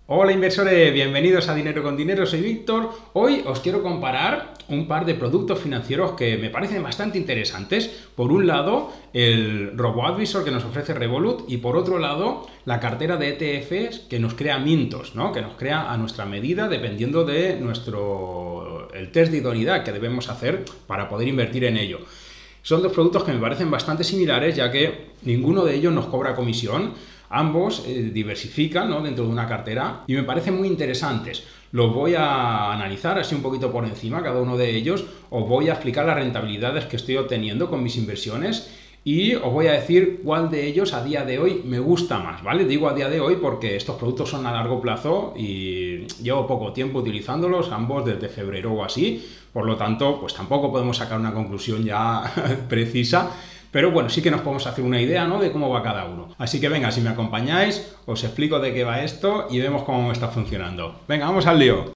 Hola inversores, bienvenidos a Dinero con Dinero, soy Víctor. Hoy os quiero comparar un par de productos financieros que me parecen bastante interesantes. Por un lado, el RoboAdvisor que nos ofrece Revolut y por otro lado, la cartera de ETFs que nos crea Mintos, ¿no? Que nos crea a nuestra medida dependiendo de el test de idoneidad que debemos hacer para poder invertir en ello. Son dos productos que me parecen bastante similares ya que ninguno de ellos nos cobra comisión. Ambos diversifican, ¿no?, dentro de una cartera y me parecen muy interesantes. Los voy a analizar así un poquito por encima, cada uno de ellos. Os voy a explicar las rentabilidades que estoy obteniendo con mis inversiones y os voy a decir cuál de ellos a día de hoy me gusta más, ¿vale? Digo a día de hoy porque estos productos son a largo plazo y llevo poco tiempo utilizándolos, ambos desde febrero o así. Por lo tanto, pues tampoco podemos sacar una conclusión ya precisa. Pero bueno, sí que nos podemos hacer una idea, ¿no?, de cómo va cada uno. Así que venga, si me acompañáis, os explico de qué va esto y vemos cómo está funcionando. Venga, vamos al lío.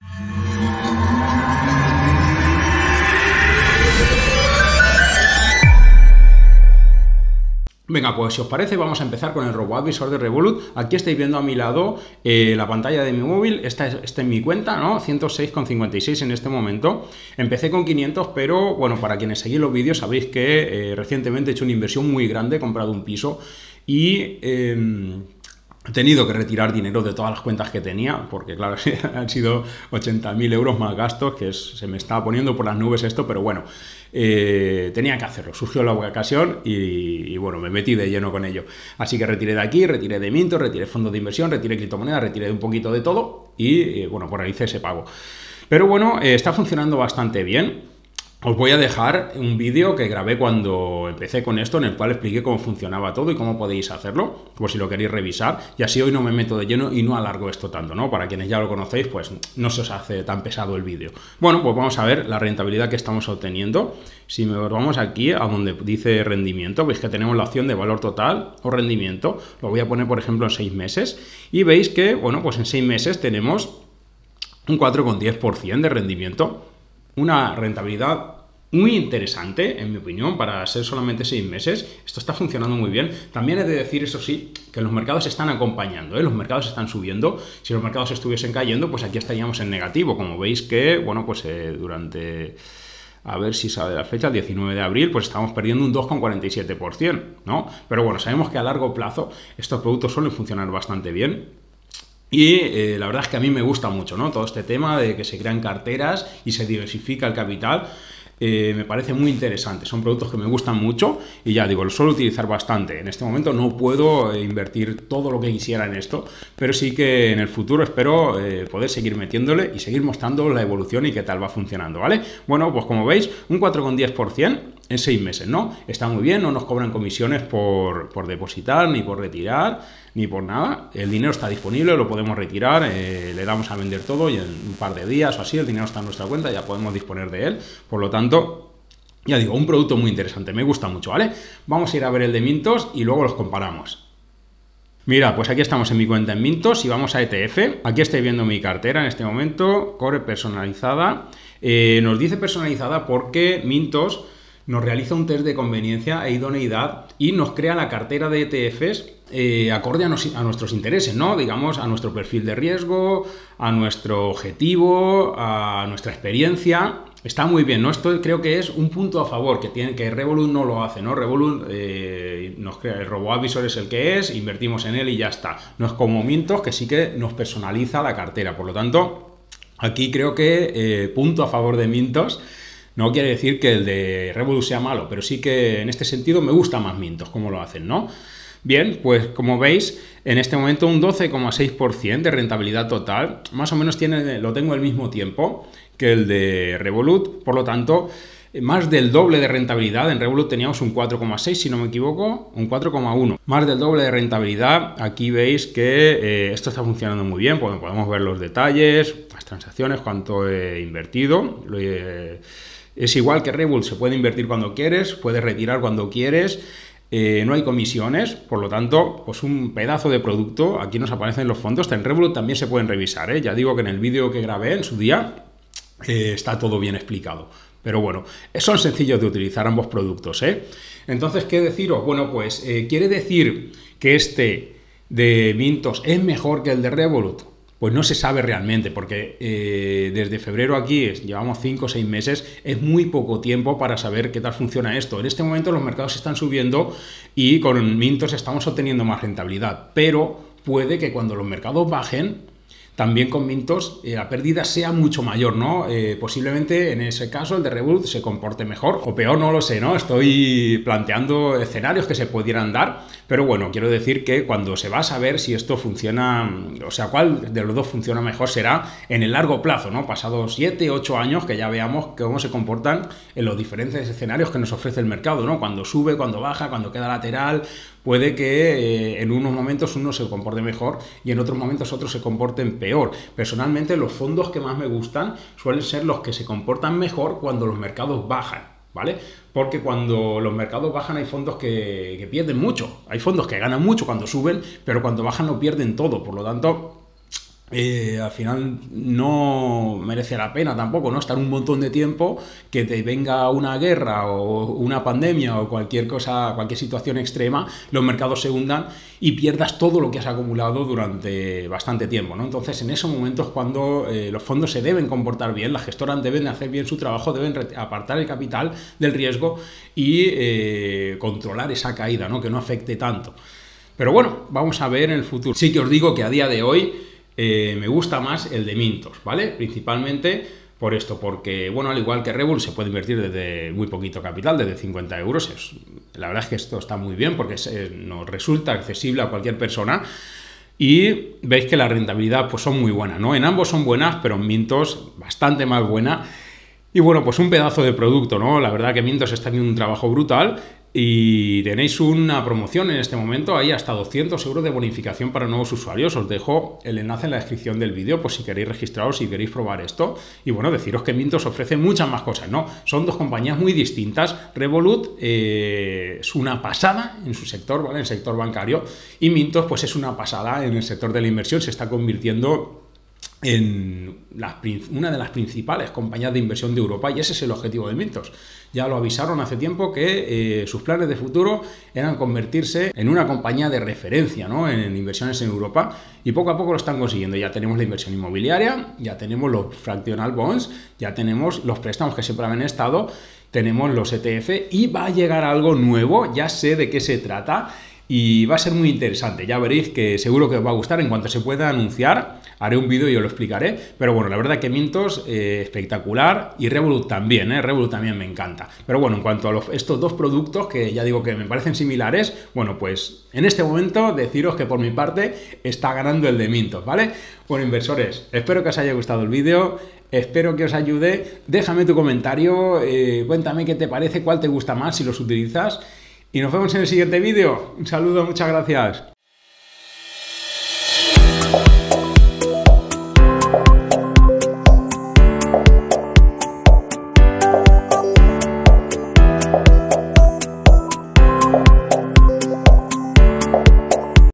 Venga, pues si os parece vamos a empezar con el RoboAdvisor de Revolut. Aquí estáis viendo a mi lado la pantalla de mi móvil, esta es mi cuenta, ¿no? 106,56 en este momento. Empecé con 500, pero bueno, para quienes seguís los vídeos sabéis que recientemente he hecho una inversión muy grande, he comprado un piso y he tenido que retirar dinero de todas las cuentas que tenía, porque claro, han sido 80.000 euros más gastos, que se me estaba poniendo por las nubes esto, pero bueno, tenía que hacerlo, surgió la ocasión y bueno, me metí de lleno con ello. Así que retiré de aquí, retiré de Mintos, retiré fondos de inversión, retiré criptomonedas, retiré un poquito de todo y bueno, pues realicé ese pago. Pero bueno, está funcionando bastante bien. Os voy a dejar un vídeo que grabé cuando empecé con esto, en el cual expliqué cómo funcionaba todo y cómo podéis hacerlo, por si lo queréis revisar, y así hoy no me meto de lleno y no alargo esto tanto, ¿no? Para quienes ya lo conocéis, pues no se os hace tan pesado el vídeo. Bueno, pues vamos a ver la rentabilidad que estamos obteniendo. Si nos vamos aquí a donde dice rendimiento, veis que tenemos la opción de valor total o rendimiento. Lo voy a poner, por ejemplo, en 6 meses, y veis que, bueno, pues en 6 meses tenemos un 4,10% de rendimiento. Una rentabilidad muy interesante, en mi opinión, para ser solamente 6 meses. Esto está funcionando muy bien. También he de decir, eso sí, que los mercados están acompañando, ¿eh? Los mercados están subiendo. Si los mercados estuviesen cayendo, pues aquí estaríamos en negativo. Como veis que, bueno, pues durante... A ver si sabe la fecha, el 19 de abril, pues estamos perdiendo un 2,47%, ¿no? Pero bueno, sabemos que a largo plazo estos productos suelen funcionar bastante bien. Y la verdad es que a mí me gusta mucho, ¿no?, todo este tema de que se crean carteras y se diversifica el capital. Me parece muy interesante, son productos que me gustan mucho y ya digo, los suelo utilizar bastante. En este momento no puedo invertir todo lo que quisiera en esto, pero sí que en el futuro espero poder seguir metiéndole y seguir mostrando la evolución y qué tal va funcionando, ¿vale? Bueno, pues como veis, un 4,10% en 6 meses, ¿no? Está muy bien, no nos cobran comisiones por depositar, ni por retirar, ni por nada. El dinero está disponible, lo podemos retirar, le damos a vender todo y en un par de días o así el dinero está en nuestra cuenta, ya podemos disponer de él. Por lo tanto, ya digo, un producto muy interesante, me gusta mucho, ¿vale? Vamos a ir a ver el de Mintos y luego los comparamos. Mira, pues aquí estamos en mi cuenta en Mintos y vamos a ETF. Aquí estoy viendo mi cartera en este momento, Core personalizada. Nos dice personalizada porque Mintos nos realiza un test de conveniencia e idoneidad y nos crea la cartera de ETFs acorde a nuestros intereses, ¿no? Digamos, a nuestro perfil de riesgo, a nuestro objetivo, a nuestra experiencia. Está muy bien, ¿no? Esto creo que es un punto a favor, que Revolut no lo hace, ¿no? Revolut nos crea, el RoboAdvisor es el que es, invertimos en él y ya está. No es como Mintos, que sí que nos personaliza la cartera. Por lo tanto, aquí creo que punto a favor de Mintos. No quiere decir que el de Revolut sea malo, pero sí que en este sentido me gusta más Mintos, como lo hacen, ¿no? Bien, pues como veis, en este momento un 12,6% de rentabilidad total, más o menos lo tengo el mismo tiempo que el de Revolut, por lo tanto, más del doble de rentabilidad. En Revolut teníamos un 4,6, si no me equivoco, un 4,1. Más del doble de rentabilidad. Aquí veis que esto está funcionando muy bien, podemos ver los detalles, las transacciones, cuánto he invertido. Es igual que Revolut, se puede invertir cuando quieres, puedes retirar cuando quieres, no hay comisiones, por lo tanto, pues un pedazo de producto. Aquí nos aparecen los fondos, en Revolut también se pueden revisar, ¿eh? Ya digo que en el vídeo que grabé en su día está todo bien explicado. Pero bueno, son sencillos de utilizar ambos productos, ¿eh? Entonces, ¿qué deciros? Bueno, pues quiere decir que este de Mintos es mejor que el de Revolut. pues no se sabe realmente, porque desde febrero aquí llevamos 5 o 6 meses, es muy poco tiempo para saber qué tal funciona esto. En este momento los mercados están subiendo y con Mintos estamos obteniendo más rentabilidad, pero puede que cuando los mercados bajen, también con Mintos la pérdida sea mucho mayor, ¿no? Posiblemente en ese caso el de Revolut se comporte mejor o peor, no lo sé, ¿no? Estoy planteando escenarios que se pudieran dar, pero bueno, quiero decir que cuando se va a saber si esto funciona, o sea, cuál de los dos funciona mejor será en el largo plazo, ¿no? Pasados 7, 8 años que ya veamos cómo se comportan en los diferentes escenarios que nos ofrece el mercado, ¿no? Cuando sube, cuando baja, cuando queda lateral. Puede que en unos momentos uno se comporte mejor y en otros momentos otros se comporten peor. Personalmente, los fondos que más me gustan suelen ser los que se comportan mejor cuando los mercados bajan, ¿vale? Porque cuando los mercados bajan hay fondos que pierden mucho. Hay fondos que ganan mucho cuando suben, pero cuando bajan lo pierden todo. Por lo tanto, al final no merece la pena tampoco, ¿no? Estar un montón de tiempo, que te venga una guerra o una pandemia o cualquier cosa, cualquier situación extrema, los mercados se hundan y pierdas todo lo que has acumulado durante bastante tiempo, ¿no? Entonces, en esos momentos cuando los fondos se deben comportar bien, las gestoras deben hacer bien su trabajo, deben apartar el capital del riesgo y controlar esa caída, ¿no? Que no afecte tanto. Pero bueno, vamos a ver en el futuro. Sí que os digo que a día de hoy me gusta más el de Mintos, ¿vale? Principalmente por esto, porque, bueno, al igual que Revolut se puede invertir desde muy poquito capital, desde 50 euros. La verdad es que esto está muy bien porque nos resulta accesible a cualquier persona y veis que la rentabilidad pues son muy buenas, ¿no? En ambos son buenas, pero en Mintos bastante más buena. Y bueno, pues un pedazo de producto, ¿no? La verdad que Mintos está haciendo un trabajo brutal. Y tenéis una promoción en este momento, hay hasta 200 euros de bonificación para nuevos usuarios. Os dejo el enlace en la descripción del vídeo por si queréis registraros, si queréis probar esto. Y bueno, deciros que Mintos ofrece muchas más cosas, ¿no? Son dos compañías muy distintas. Revolut es una pasada en su sector, ¿vale? En el sector bancario. Y Mintos pues es una pasada en el sector de la inversión, se está convirtiendo en una de las principales compañías de inversión de Europa y ese es el objetivo de Mintos. Ya lo avisaron hace tiempo que sus planes de futuro eran convertirse en una compañía de referencia, ¿no? En inversiones en Europa y poco a poco lo están consiguiendo. Ya tenemos la inversión inmobiliaria, ya tenemos los fractional bonds, ya tenemos los préstamos que siempre habían estado, tenemos los ETF y va a llegar algo nuevo, ya sé de qué se trata. Y va a ser muy interesante, ya veréis que seguro que os va a gustar. En cuanto se pueda anunciar, haré un vídeo y os lo explicaré. Pero bueno, la verdad que Mintos, espectacular. Y Revolut también, Revolut también me encanta. Pero bueno, en cuanto a estos dos productos, que ya digo que me parecen similares, bueno, pues en este momento deciros que por mi parte está ganando el de Mintos, ¿vale? Bueno, inversores, espero que os haya gustado el vídeo. Espero que os ayude. Déjame tu comentario, cuéntame qué te parece, cuál te gusta más si los utilizas. Y nos vemos en el siguiente vídeo. Un saludo, muchas gracias.